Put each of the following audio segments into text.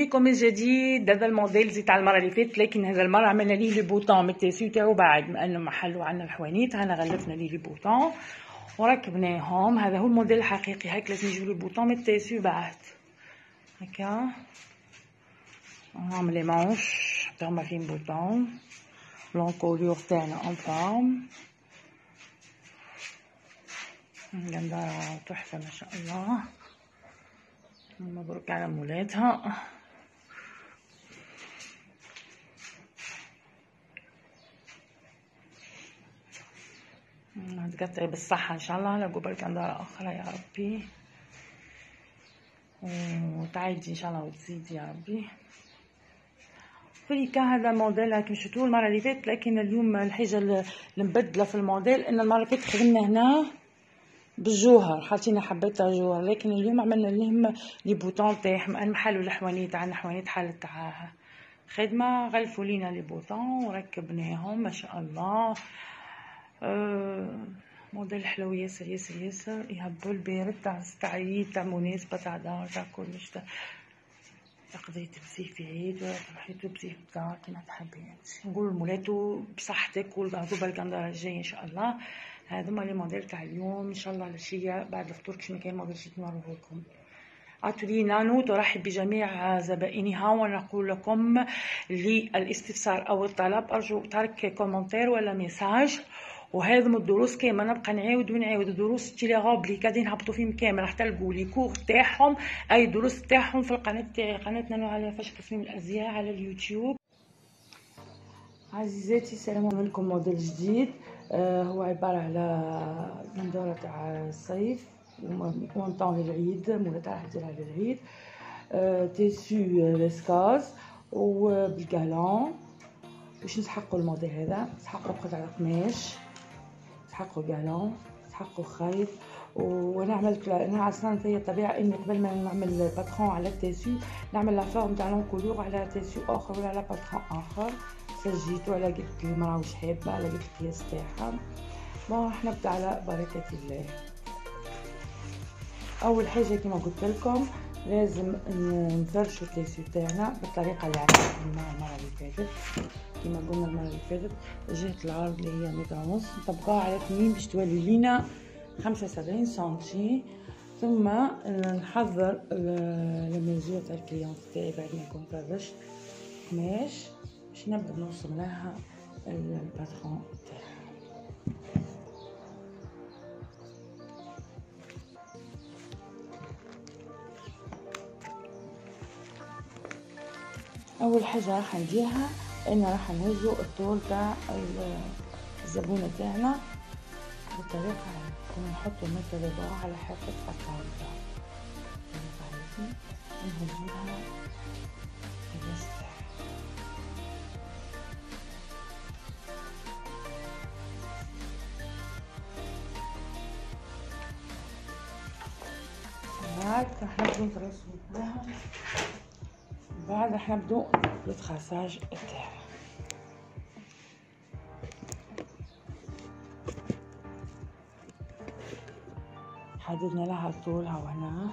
بكم من جديد. هذا الموديل زيت على المره اللي فاتت، لكن هذا المره عملنا ليه لي بوطون من التيسيو تاعو بعد ما انه محلو عندنا الحوانيت. هنا غلفنا ليه لي بوطون وركبناهم. هذا هو الموديل الحقيقي. هاك لازم يجيو لي بوطون من التيسيو بعد هكا. نعمل لي مانش حتى هما فين بوطون. لونكولور تاعنا اون فورم. قندارة تحفه ما شاء الله، مبروك على مولاتها. تقطعي بالصحة ان شاء الله لقوا بالقندارة اخرى يا ربي، وتعيدي ان شاء الله وتزيدي يا ربي. فريكا هذا موديل كما شفتوه المرة اللي فاتت، لكن اليوم الحاجة المبدلة في الموديل ان المرة اللي فاتت خدمنا هنا بالجوهر، حاطين حبات جوهر، لكن اليوم عملنا لهم لي بوطون تاعهم المحل والحوانيت. عندنا حوانيت حالت تاعها خدمه، غلفوا لينا لي بوطون وركبناهم ما شاء الله. موديل حلو ياسر ياسر ياسر، يهبوا البارد تاع عيد تاع مناسبه تاع دار تاع كلش. تقدري تلبسيه في عيد ولا تروحي تلبسيه في الدار كيما تحبي. نقول لمولاتو بصحتك وتاخذوا بالقنداره الجاي ان شاء الله. هذوما لي موديل تاع اليوم، ان شاء الله العشيه بعد الفطور كيما كاين موديل جديد نوريه لكم. اتولي نانو ترحب بجميع زبائنها، ونقول لكم للاستفسار او الطلب ارجو ترك كومنتير ولا ميساج. وهذم الدروس كامل نبقى نعاود الدروس تيليغوب اللي قاعدين نهبطوا فيهم كامل راح تلقوا لي كور تاعهم، اي دروس تاعهم في القناه تاعي، قناتنا نوع على فاش تصميم الازياء على اليوتيوب. عزيزاتي السلام عليكم. موديل جديد هو عباره على قنداره تاع الصيف ومونطون للعيد، مولاتها راح ديرها للعيد. تيسيو لاسكاز وبالكالون. باش نسحقوا الموديل هذا نسحقوا قطعه قماش، نسحقوا كالون، نسحقوا خيط. وانا عملت انا اصلا في الطبيعه اني قبل ما نعمل باترون على التيسيو نعمل لا فورم تاع لونكولور على تيسيو اخر ولا على باترون اخر. سجيتو على قلت المراه واش حابه، على قلت القياس تاعها. بون راح نبدا على بركه الله. اول حاجه كما قلت لكم لازم نفرشوا التيسيو تاعنا بالطريقه اللي عملناها المره اللي فاتت. كما قلنا المره اللي فاتت جهه العرض اللي هي متر ونص نطبقوها على 2 باش تولي لينا 75 سنتي. ثم نحضر الميزور تاع الكليون تاعي بعد ما نكون فرشت قماش باش نبدا نوصل لها الباترون تاعها. اول حاجه راح نديرها ان راح نهزو الطول تاع الزبونه تاعنا بالطريقه هاي، نحطو مثلا ضوء على حافه الطاوله نهزوها الراس تاعها. بعد راح نبدو نترسمو معاها، بعد راح نبدو التخاساج تاعها. حددنا لها طولها وهنا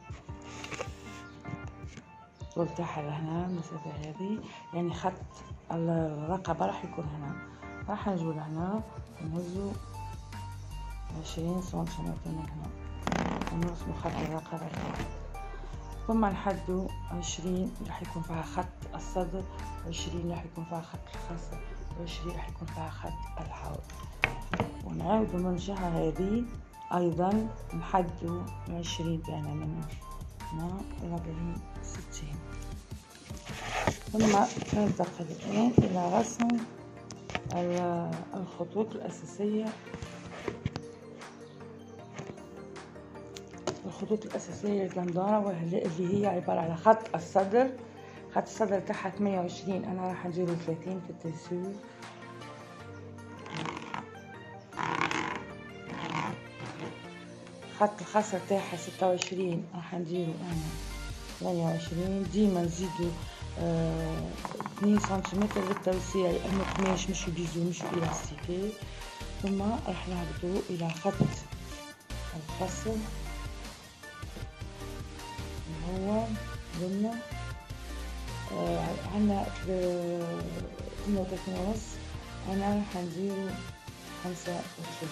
الطول تاعها لهنا المسافة هذه، يعني خط الرقبة راح يكون هنا. راح نجو لهنا نهزو 20 سنتيمتر من هنا ونرسمو خط الرقبة هنا. ثم نحدو 20 راح يكون فيها خط الصدر، 20 راح يكون فيها خط الخصر، 20 راح يكون فيها خط الحوض. ونعاودو من الجهة هذه ايضا نحدو 20 تاعنا من هنا 40 60. ثم ننتقل الان الى رسم الخطوط الاساسيه. الخطوط الاساسيه للقنداره واللي هي عباره على خط الصدر. خط الصدر تاعها 28، انا راح نديرو 30 في التيسيو. خط الخصر تاعها 26، راح نديرو انا 28. ديما نزيدو 2 سنتيمتر للتوسيع لانه قماش مش بيزو مش الاستيكي. ثم راح نهبطو الى خط الخصر اللي هو قلنا عنا 32 ونص، أنا حنديرو 35.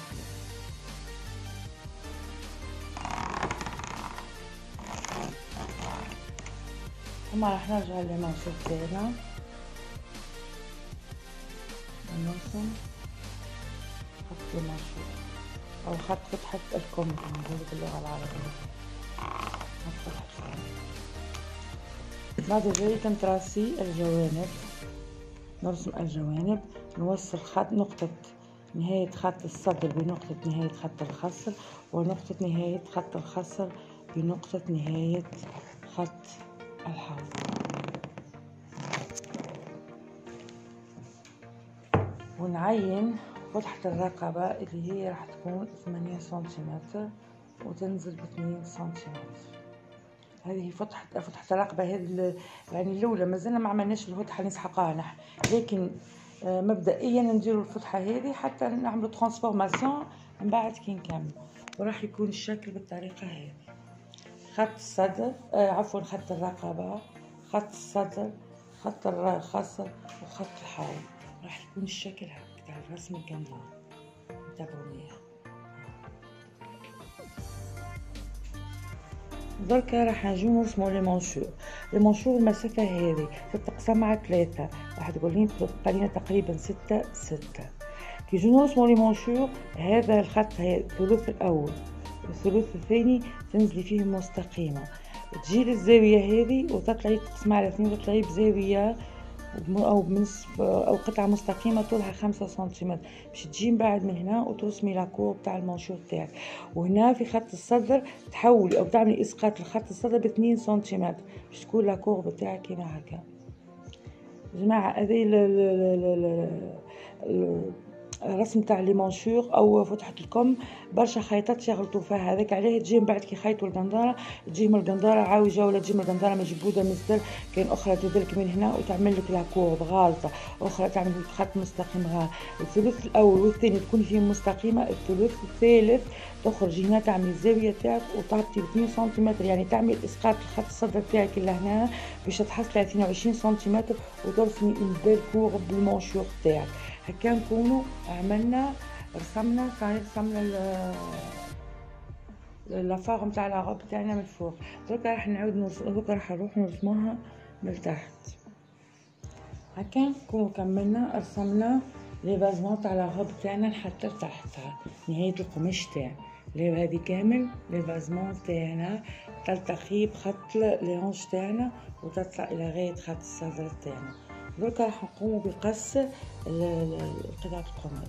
هما راح نرجع للمنشور تاعنا ونرسم خط المنشور أو خط فتحة الكم كما نقولوا باللغة العربية. خط فتحة الكم. بعد ذلك نتراسي الجوانب، نرسم الجوانب، نوصل خط نقطة نهاية خط الصدر بنقطة نهاية خط الخصر، ونقطة نهاية خط الخصر بنقطة نهاية خط الحوض. ونعين فتحة الرقبة اللي هي راح تكون 8 سنتيمتر وتنزل ب2 سنتيمتر. هذه فتحة الرقبة، هذه يعني الأولى مازلنا ما عملناش الفتحة اللي نسحقها نحن، لكن مبدئيا نديروا الفتحة هذه حتى نعملوا ترانسفورماسيون من بعد كي نكمل. وراح يكون الشكل بالطريقة هذه: خط الصدر عفوا خط الرقبة، خط الصدر، خط الخصر، وخط الحوض. راح يكون الشكل هكا تاع الرسم القندار. تابعوني. دركا راح نجيو نرسمو لي مونشور. لي مونشور المسافة هذه تتقسم على 3، راح تقولين تبقى لينا تقريبا 6 6. كي نجيو نرسمو لي مونشور، هذا الخط هذا الثلث الأول والثلث الثاني تنزلي فيه مستقيمة، تجي للزاوية هذه وتطلعي تقسمها على 2 وتطلعي بزاوية أو قطعة مستقيمة طولها 5 سنتيمتر، باش تجي من بعد من هنا وترسمي لاكور تاع المنشور تاعك. وهنا في خط الصدر تحولي أو تعملي إسقاط لخط الصدر ب2 سنتيمتر باش تكون لاكور بتاعك كيما هكا. جماعة هذه الرسم تاع لي مونشور او فتحة الكم برشا خيطات يغلطوا فيها، هذاك عليه تجي من بعد كي يخيطوا القنداره تجي من القنداره عاوجه ولا تجي من القنداره مجبوده من الزر، كاين اخرى تدلك من هنا وتعمل لك لاكور غالطه، اخرى تعمل لك خط مستقيم غالط. الثلث الاول والثاني تكون فيه مستقيمه، الثلث الثالث تخرجي هنا تعملي الزاويه تاعك وتعطي 2 سنتيمتر، يعني تعملي اسقاط لخط الصدر تاعك لهنا باش تحصلي 22 سنتيمتر وترسمي البالكور بالمونشور تاعك. هكا نكونوا عملنا رسمنا لا فورم تاع لا روب تاعنا من الفوق. دركا راح نعاود دركا راح نروح نرسموها من تحت. هكا نكونوا كملنا رسمنا لي فازمون تاع لا روب تاعنا حتى لتحتها نهايه القماش تاعنا. هذه كامل لي فازمون تاعنا تلتقي بخط لي هونش تاعنا وتطلع الى غايه خط الصدر تاعنا. دركا راح نقوموا بقص قطعة القماش.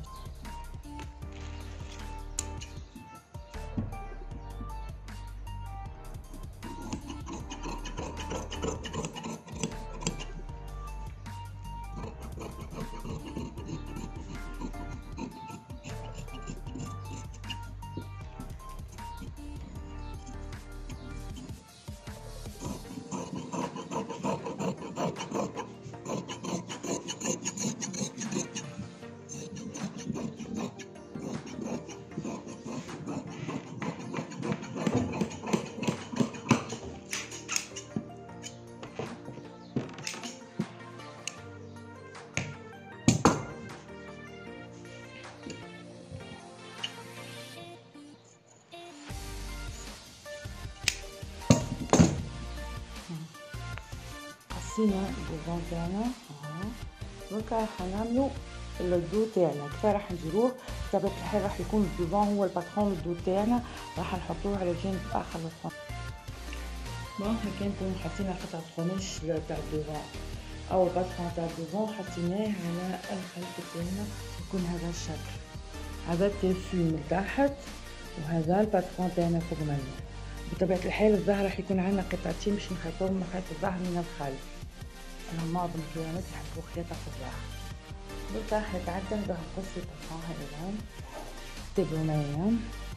قصينا الديزاين تاعنا دركا راح نعملو الدو تاعنا. كيف راح نديروه؟ بطبيعة الحال راح يكون الديزاين هو الباترون الدو تاعنا، راح نحطوه على الجانب الاخر للقماش. هكا نكونو حطينا قطعة قماش تاع الديزاين او الباترون تاع الديزاين حطيناه على الخلف تاعنا، يكون هذا الشكل. هذا التيسو من تحت وهذا الباترون تاعنا فوق منه. بطبيعة الحال الظهر راح يكون عندنا قطعتين باش نخيطوهم من خيط الظهر من الخلف. انا معظم الكيانات يحبوا خياطة في الظهر. دركا راح نتعدى به قص الباترون هذا تبعوا معايا.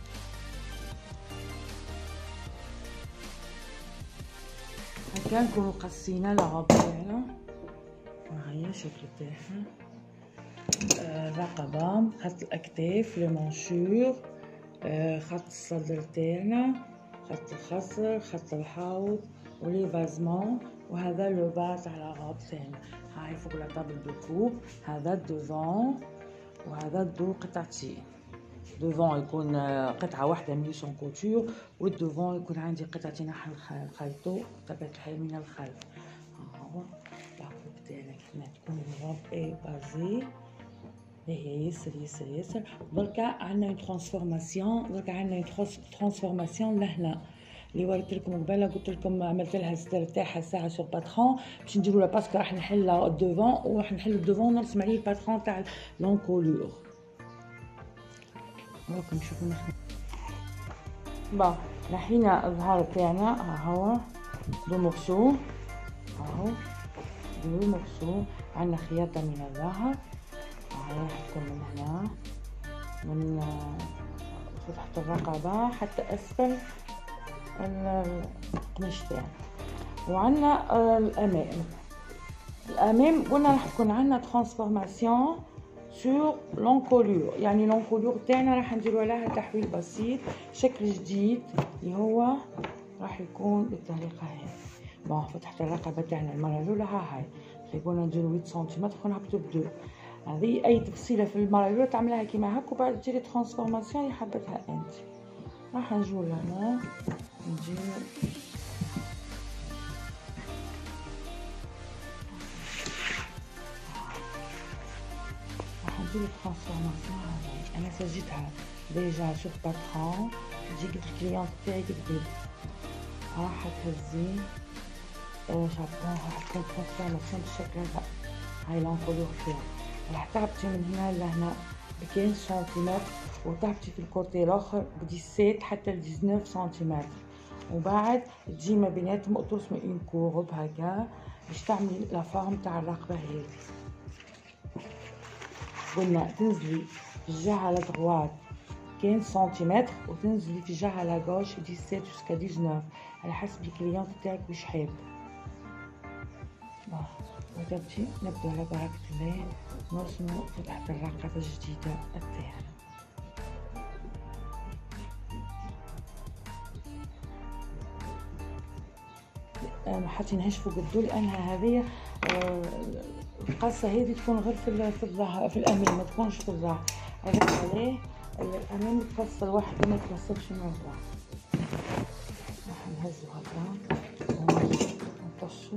هكا نكونو قصينا لاغوب تاعنا، هاهي الشكل تاعها. الرقبة، خط الاكتاف، لي مونشور، خط الصدر تاعنا، خط الخصر، خط الحوض، ولي فازمون وهذا لو با تاع لا غوب تاعنا. هاي فوق لا طابل دو كوب، هذا الدوفون وهذا الدو قطعتين. دوفون يكون قطعه واحده ميسون كوتور، والدوفون يكون عندي قطعتين راح نخلطو بطبيعه الحال من الخلف. هاهو لاكوب تاعنا كيما تكون الغوب اي بازي. هي يسر يسر يسر. دركا عندنا اون ترانسفورماسيون لهنا اللي وريت لكم قبيله، قلت لكم عملت لها ستير تاعها ساعه سور باترون باش نديروا لها، باسكو راح نحل الدوفون وراح نحل الدوفون نرسم عليه الباترون تاع لونكولور. راكم تشوفوا نحن با لحينا الظهر تاعنا. ها هو دو مورسو، هاهو دو مورسو. عندنا خياطه من الظهر، هاي راح تكون من هنا من تحت الرقبه حتى اسفل القماش تاعنا. وعندنا الامام قلنا راح تكون عندنا ترانسفورماسيون سور لونكولور، يعني لونكولور تاعنا راح نديروا لها تحويل بسيط، شكل جديد اللي هو راح يكون بالطريقه هاي. بون فتحت الرقبه تاعنا المره الاولى، ها هاي قلنا نديروا 8 سنتيمتر ونهبطوا بدو. هذه اي تفصيله في المره الاولى تعملها كيما هكا، وبعد تجري ترانسفورماسيون اللي حبتها انت. راح نجيو لهنا نجيو نديرو ترانسفورماسيون. هاي انا سجلتها ديجا سور باترون، تجيك الكليونط تاعي تكذب راح تهزي شابون، راح تكون ترانسفورماسيون بالشكل هذا. هاي لونكولور تاعي راح تهبطي من هنا لهنا ب 15 سنتيمتر، وتهبطي في الكوتي الاخر ب 17 حتى ل 19 سنتيمتر، وبعد تجي ما بيناتهم وترسمي اون كورب هكا باش تعملي لا فورم تاع الرقبه هذه. قلنا تنزلي في الجهه على دغوات 15 سنتيمتر، وتنزلي في الجهه على غوش 17 jusqu'à 19 على حسب الكليونط تاعك واش حاب. ودابتي نبداو على بركه الله نرسمو فتحة الرقبه الجديده تاعنا. ما حطيناهاش فوق الدو لانها هذه القصه هذه تكون غير في الظهر، في الامام ما تكونش في الظهر. هذا عليه الامام يتفصل واحد وما يتفصلش من الظهر. راح نهزو هكا ونطشو.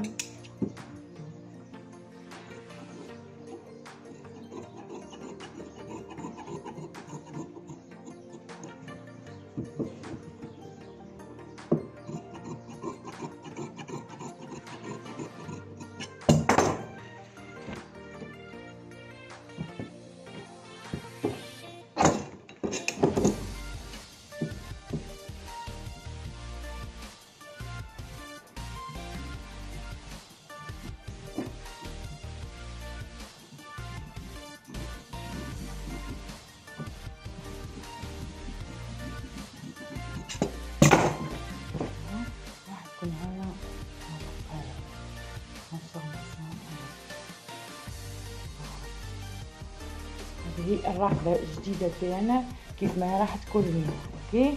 هذه الرقبه الجديده تاعنا كيف ما راح تكون لنا. اوكي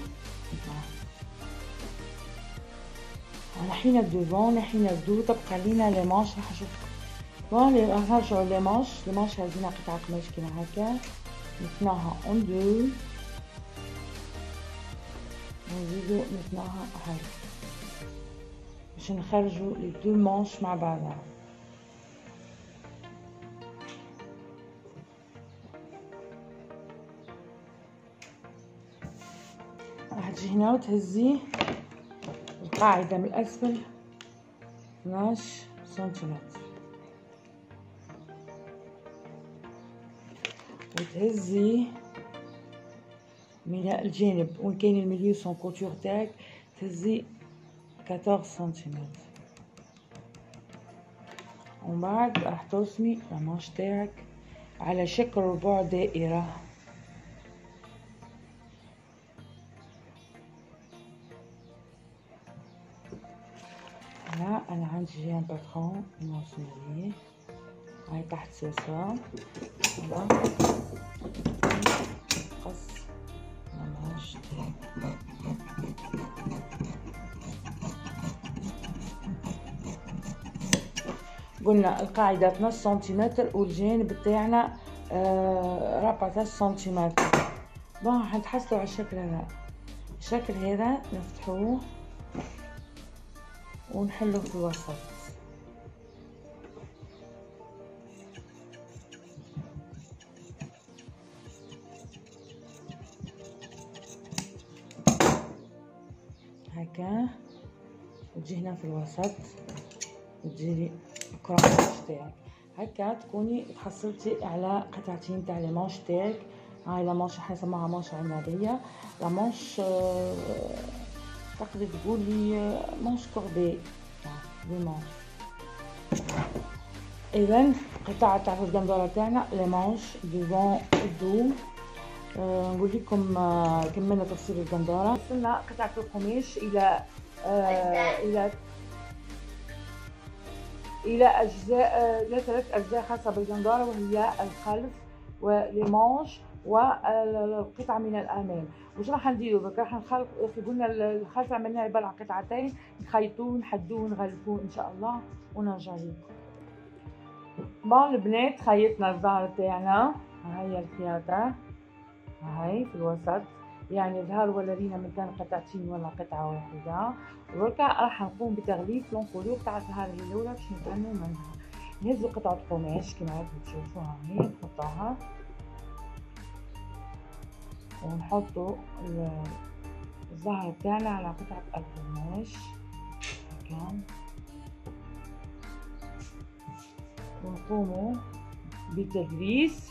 نحينا الدوفون نحينا الدو، تبقى لينا لي مانش. راح نشوفكم بون راح نرجعوا لي مانش هزينا قطعه قماش كيما هكا نثناها اون دو ونزيدو نثناها هاي باش نخرجوا لي دو مانش مع بعضها. راح تجي هنا وتهزي القاعدة من الأسفل 12 سنتيمتر، وتهزي من الجانب وين كاين الميليو سون كوتور تاعك تهزي 14 سنتيمتر، ومن بعد راح ترسمي المانش تاعك على شكل ربع دائرة. هنا انا عندي جيان باترون نرسم عليه، هاي تحت ساسا قص المانش تاعي. قلنا القاعدة 12 سنتيمتر والجانب بتاعنا 14 سنتيمتر. بون حنتحصلوا على الشكل هذا. الشكل هذا نفتحوه ونحلوه في الوسط. هكا وتجي هنا في الوسط وتديري الكراش تاعك هكا، تكوني تحصلتي على قطعتين تاع لي مانش تاعك. هاي لا مانش احنا نسموها مانش عنابية، لا مانش تقدر تقولي مانش كوربي لي مانش. اذا قطعة تاع القندورة تاعنا لي مانش ديفون الدو. نقول لكم كملنا تفصيل القندورة. وصلنا قطعة القماش الى اجزاء، الى 3 اجزاء خاصة بالقندورة، وهي الخلف ولي مانش والقطعة من الامام. واش راح نديرو درك؟ راح نخلط. قلنا الخلف عملناه عبارة عن قطعتين، نخيطوه نحدوه نغلفوه ان شاء الله ونرجع لكم. بون البنات خيطنا الزهر تاعنا، هاي الخياطة هاي في الوسط، يعني ظهر ولا لينا من كان قطعتين ولا قطعة واحدة. ودركا راح نقوم بتغليف لونكولور تاع الظهر الاولى باش نتعلموا منها. نهزو قطعة قماش كما راكم تشوفوا هاهي، نحطوها ونحطوا الظهر تاعنا على قطعة القماش هكا، ونقوموا بتدريس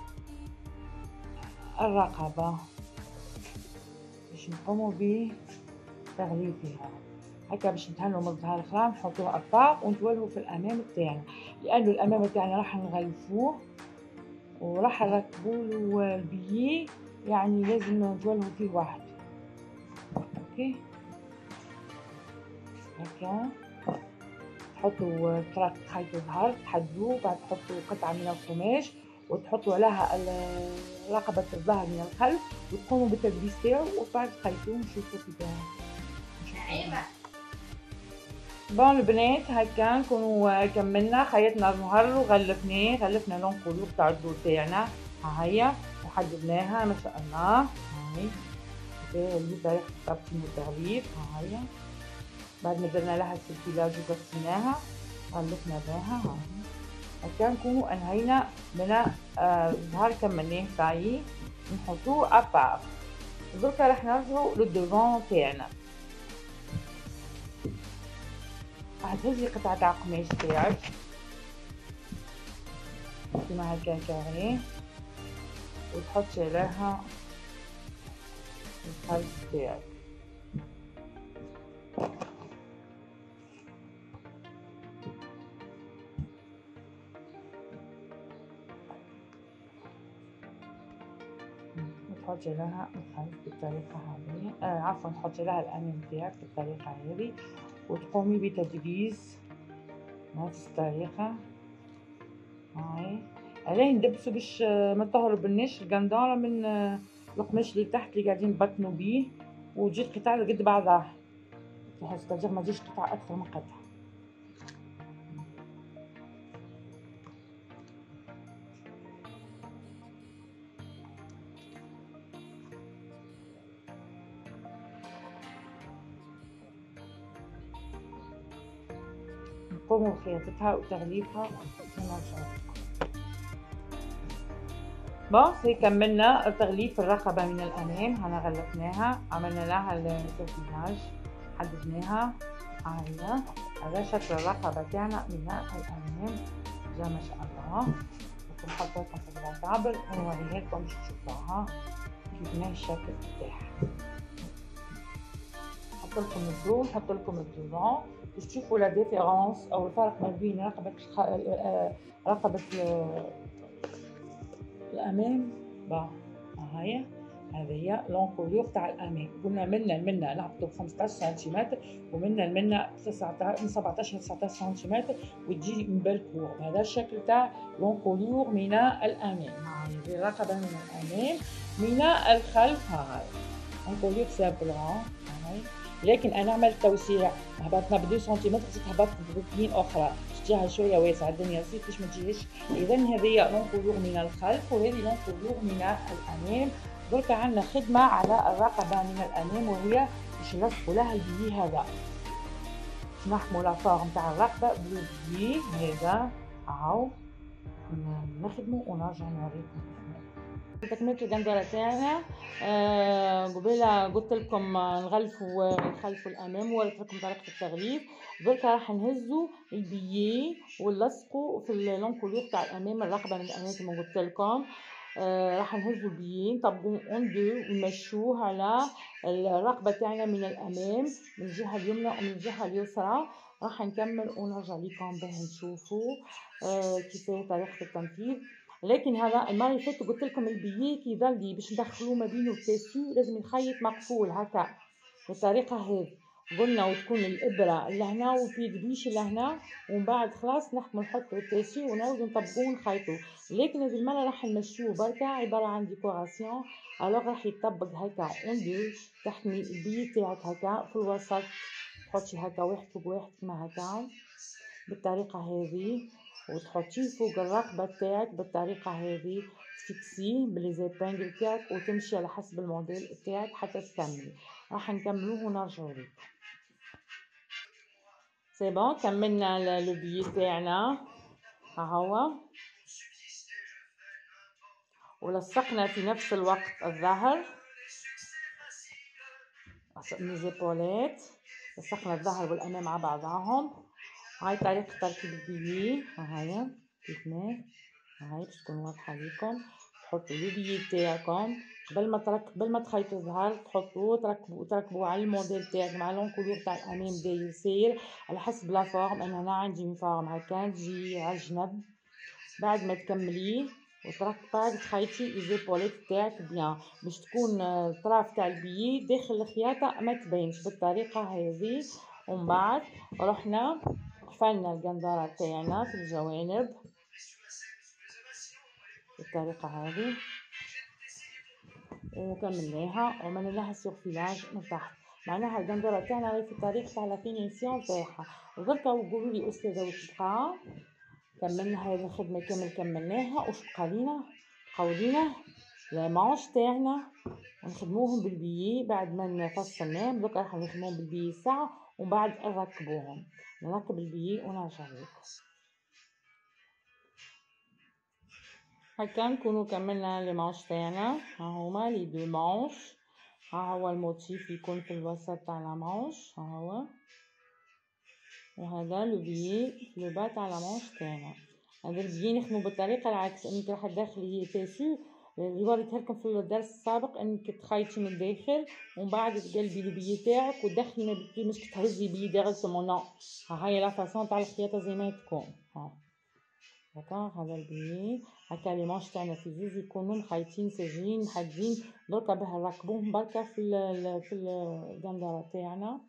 الرقبة باش نقوموا بتغليفها هكا باش نتهنوا من الظهر الخرا. نحطوه أطراف ونتولهوا في الأمام تاعنا، لأنه الأمام تاعنا راح نغلفوه وراح نركبوه البيي، يعني لازم نتولهوا فيه واحد. اوكي هكا تحطوا خيط الظهر تحدوه، بعد تحطوا قطعة من القماش وتحطوا عليها رقبة الظهر من الخلف وتقوموا بالتدريس تاعو، وبعد تخيطوه ونشوفوا كيفاه. بون البنات هكا نكونوا كملنا، خيطنا الظهر وغلفناه، غلفنا لونكولور تاع الدور تاعنا ها هي وحددناها ما شاء الله. هاي هذه طريقة الترتيب والتغليف ها هي. بعد ما درنا لها السلسلاج وقصيناها غلفنا بها هكا نكونوا انهينا من الظهر كملناه صايي، نحطوه ابار. دركا راح نرجعوا للدوفون تاعنا. راح تهزي قطعة تاع قماش تاعك كيما هكا كاري وتحطي عليها الخلف تاعك. تحطي لها الخلف بالطريقة هذه، عفوا تحطي لها الأمام تاعك بالطريقة هذه وتقومي بتدريس نفس الطريقة. هاي عليه ندبسو باش ما تهربلناش القندارة من القماش اللي تحت اللي قاعدين نبطنو بيه، وتجي القطعة قد بعضها بحيث تجي ما تجيش قطعة أكثر من قطعة. نقوموا بخياطتها وتغليفها ونرجع. بون سي كملنا تغليف الرقبة من الأمام، هنا غلفناها عملنا لها السلسلاج حددناها. هذا شكل الرقبة تاعنا من الأمام زي ما شاء الله. نحط لكم في الطابل ونوريها لكم باش تشوفوها كيف ما الشكل تاعها. نحط لكم الدو نحط لكم الدوفون باش تشوفوا لا ديفيرونس او الفرق ما بين رقبة الامام. هاي هذه هي لونكولور تاع الامام. قلنا منا نهبطوا 15 سنتيمتر ومنا 17 19 سنتيمتر وتجي من بالكور. هذا الشكل تاع لونكولور من الامام. هذه الرقبه من الامام من الخلف. هاي لونكولور سامبل. هاي لكن انا عملت توسيع، هبطنا ب 2 سنتيمتر، زدت هبطت ببيين اخرى جهه شويه واسعه الدنيا زيت باش ما تجيش. اذا هذه لونكولور من الخلف وهذه لونكولور من الامام. درك عندنا خدمه على الرقبه من الامام وهي باش نلصقوا لها البي هذا، نحموا لافورم تاع الرقبه بالبي هذا اهو نخدموا ونرجع نوريكم تكملة الجندرة تاعنا. قبيله قلت لكم نغلفوا الامام ووريت لكم طريقه التغليف. دركا راح نهزوا البيي ونلصقوا في اللونكولور تاع الامام، الرقبه من الامام كما قلت لكم. راح نهزوا البيي نطبقوا اون دو ونمشوه على الرقبه تاعنا من الامام من الجهه اليمنى ومن الجهه اليسرى. راح نكمل ونرجع لكم باه نشوفوا كيف طريقه التنفيذ. لكن هذا المره اللي فاتت قلت لكم البيي كي يظل باش ندخلوه ما بينه التيسو لازم يخيط مقفول هكا بالطريقه هذه قلنا، وتكون الابره لهنا والبيدبيش لهنا، ومن بعد خلاص نحكموا نحطوا التيسو ونعاودوا نطبقوه ونخيطوه. لكن هذه المره راح نمشوه بركا عباره عن ديكوراسيون. الوغ راح يطبق هكا اون دو، تحمي البيي تاعك هكا في الوسط، تحطي هكا واحد فوق واحد كما هكا بالطريقه هذه، وتحطيه فوق الرقبه تاعك بالطريقه هذه، تفكسيه بليزيبانجل تاعك وتمشي على حسب الموديل تاعك حتى تكملي. راح نكملوه ونرجعوا لكم. سي بون كملنا لو بيي تاعنا ها هو، ولصقنا في نفس الوقت الظهر ليزيبولات، لصقنا الظهر والامام مع بعضهم. هاي طريقه تركيب البيي، هاي كيف ما هاي باش تكون واضحه لكم. تحطوا البيي تاعكم قبل ما تخيطوا الظهر، تحطوه تركبوه على الموديل تاعك مع لونكولور تاع الامام داير سير على حسب لا فورم. انا هنا عندي فورم هكا تجي على الجنب. بعد ما تكمليه بعد تخيطي ليزيبوليت تاعك بيان باش تكون الطراف تاع البيي داخل الخياطه ما تبينش بالطريقه هذه. ومن بعد رحنا قفلنا القنداره تاعنا في الجوانب بالطريقه هذه وكملناها وعملناها سورفيلاج من تحت. معناها القندره تاعنا راهي في الطريق تاع لا فينيسيون تاعها. دركا وقولوا لي استاذه واش بقى. كملنا هذه الخدمه كامل كملناها. واش بقى لينا؟ بقاو لينا لي مانش تاعنا ونخدموهم بالبيي بعد ما نفصلناهم. دركا راح نخدموهم بالبيي ساعه ومن بعد نركبوهم. نركب البيي ونرجع لكم. هكا نكونوا كملنا لي مانش تاعنا. ها هما لي دو مانش، ها هو الموتيف يكون في الوسط تاع لا مانش، ها هو، وهذا لو بيي في لو با تاع لا مانش تاعنا. هذا البيي نخدمو بالطريقه العكس، انك راح تدخلي تيسو اللي وريتها لكم في الدرس السابق، انك تخيطي من الداخل ومن بعد تقلبي لو بيي تاعك وتدخلي ما بكيمش تهزي بيي ديريكتومون. نو، ها هي لا فاصون تاع الخياطه زي ما تكون. ها داكوغ، هذا البيي هكا لي مانش تاعنا في زوز يكونوا مخيطين ساجين محدين. دركا باه نركبوهم بركا في القندره تاعنا.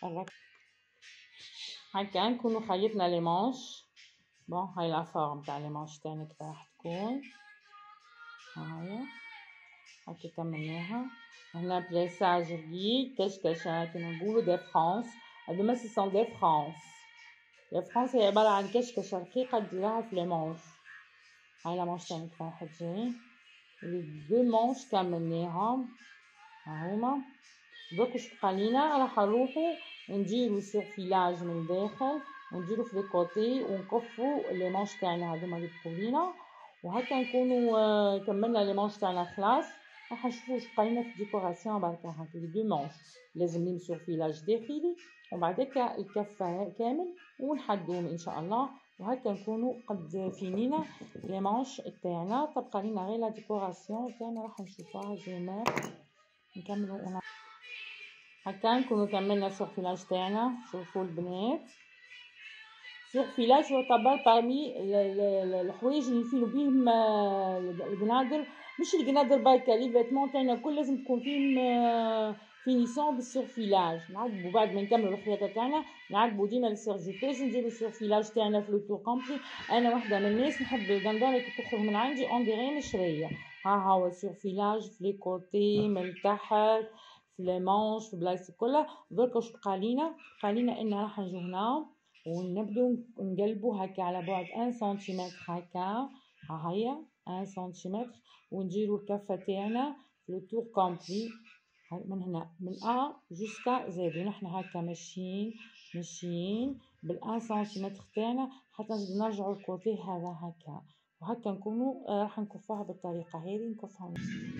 هكا نكونوا خيطنا لي مانش. بون هاي لا فورم تاع لي مانش تاعنا كيف راح تكون. هاهي هكا كملناها. هنا بليساج رقيق كشكشه كيما نقولوا دي فرانس. هادوما سي سون دي فرانس. لي فرانس هي عباره عن كشكشه رقيقه ديراها في لي مانش. هاي لا مانش تاعنا كيف راح تجي. لي دو مانش كملناهم هاهما. دوك واش بقى لينا؟ راح نروحو نديرو سيرفيلاج من الداخل ونديرو في لي كوتي ونكفو لي مانش تاعنا هذوما اللي بقاو لينا. وهكا نكونوا كملنا لي مانش تاعنا خلاص. راح نشوفو واش بقى لينا في الديكوراسيون بركا. هاكا لي دو مانش لازم ليهم سيرفيلاج داخلي ومن بعد هكا الكفه كامل ونحدوهم ان شاء الله. وهكا نكونوا قد فينينا لي مانش تاعنا. تبقى لينا غير لا ديكوراسيون تاعنا راح نشوفوها زوما نكملوا. هكا نكونوا كملنا السورفيلاج تاعنا. شوفوا البنات، السورفيلاج يعتبر بارمي الحوايج اللي يفينوا بيهم القنادر. مش القنادر بركا، لي فيتمون تاعنا كل لازم تكون فيهم فينيسيون بالسورفيلاج. نعقبوا بعد ما نكملوا الخياطه تاعنا نعقبوا ديما السيرجيتوز نديروا السورفيلاج تاعنا في لو تور كومبلي. انا واحده من الناس نحب القنداره كي تخرج من عندي اون ديغي مشريه. ها هو السورفيلاج في لي كوتي من تحت في لي مانش في بلايص كلها. دركا واش بقالينا ان راح نجو هنا ونبدو نقلبو هكا على بعد 1 سنتيمتر هكا. ها هي 1 سنتيمتر، ونديرو الكفة تاعنا في لو تور كومبلي من هنا من A جوسكا زد، ونحن هكا ماشيين بال1 سنتيمتر تاعنا حتى نرجعو الكوتي هذا هكا، وهكا نكونو راح نكفوها بالطريقة هذه. نكفها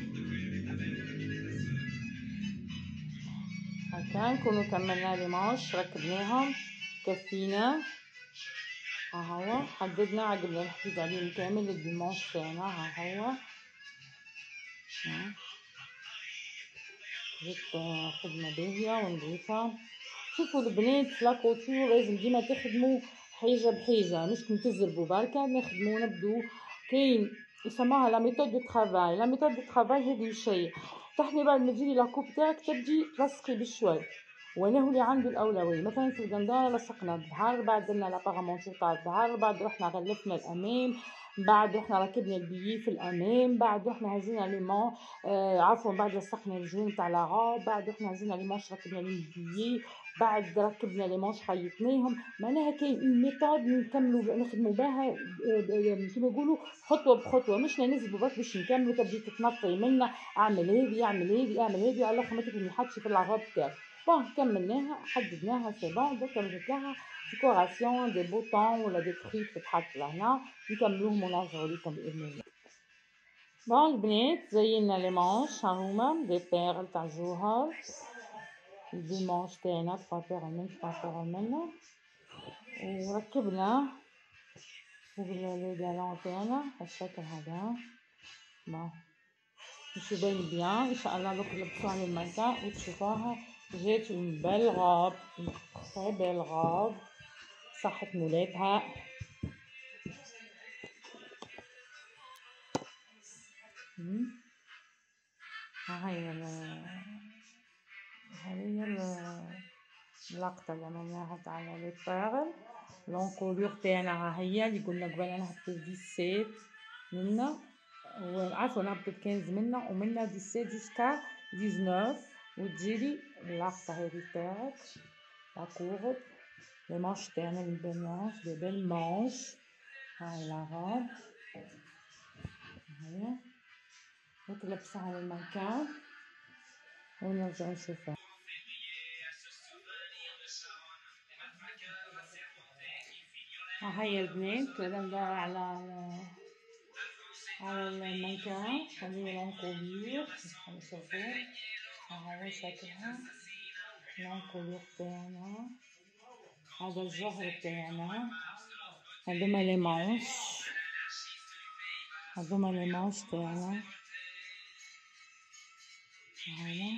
هكا نكونو كملنا لي مانش، ركبناهم كفينا. ها هو حددنا عقبنا نحدد عليهم كامل الديمونش تاعنا. ها هو جبت خدمة باهية ونظيفة. شوفوا البنات في لاكوتور لازم ديما تخدموا حاجة بحاجة، مش كي تزربوا بركا نخدموا نبدو. كاين يسموها لا ميثود دو ترافاي. لا ميثود دو ترافاي هذه شيء تحني بعد ما تجيلي لاكوب تاعك تبدي تلصقي بشوي، وانا هو اللي عنده الاولويه. مثلا في القنداره لصقنا بهار، بعد درنا لابارامونتور تاع الظهر، بعد رحنا غلفنا الامام، بعد رحنا ركبنا البيي في الامام، بعد رحنا هزينا ليمون عفوا بعد لصقنا الجوين تاع لاغوب، بعد رحنا هزينا لي مانش ركبنا البيي، بعد ركبنا لي مانش خيطناهم. معناها كاين ميثود نكملوا نخدموا بها كيما يقولوا خطوه بخطوه، مش ننزلوا برك باش نكملوا تبدي تتنطي منا اعمل هذه اعمل هذه اعمل هذه على الاخر ما تفهمي حتى في اللاغوب تاعك. بون كملناها حددناها سي بون. دوكا نجيب لها ديكوراسيون دي بوطون ولا دي تخيط تتحط لهنا نكملوهم ونرجعو لكم باذن الله. بون البنات زينا لي مانش ها هما دي بيرل تاع جوهر، دي مانش تاعنا 3 بيرل من 3 بيرل منا، وركبنا فوق لي دالون تاعنا بالشكل هذا. بون باش يبان بيان ان شاء الله. دوك نلبسوها للمكان وتشوفوها جات اون بيل غوب، تري بيل غوب صحت مولاتها. ها هي اللقطة اللي عملناها تاع لي بيرل. لونكولور تاعنا ها هي اللي قلنا قبل نهبطو 17 منا، عفوا نهبطو 15 منا ومنا 17 جوسكا 19، وتجيلي اللقطة هذه تاعك لا كورب. لي مانش تاعنا لي بيل مانش. هاي لا غوب هيا دوك نلبسوها للمكان ونرجعو نشوفوها. ها هي البنات ندور على المكان. هذه لونكولور نشوفو. ها هو شكلها لونكولور تاعنا، هذا الجهر تاعنا، هذوما لي مانش، هذوما لي مانش تاعنا. هاهما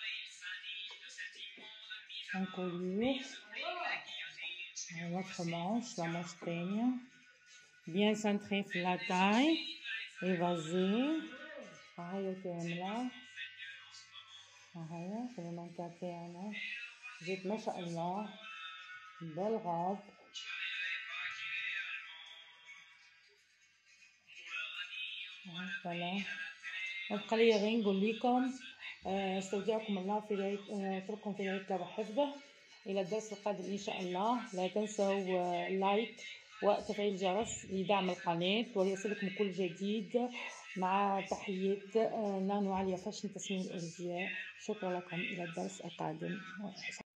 لونكولور، هاهي لوطخ مانش لا مانش التانية بيان سانتري في لا تاي ايفازي. هاهي كاملة، هاهي في المنكة تاعنا جات ما شاء الله بيل غوب. فوالا وبقى لي غير نقول لكم استودعكم الله في رعاية اترككم في رعاية الله وحفظه الى الدرس القادم ان شاء الله. لا تنسوا لايك وتفعيل الجرس لدعم القناة وليصلكم كل جديد. مع تحيات نانو عليا فاشن تصميم الازياء. شكرا لكم الى الدرس القادم.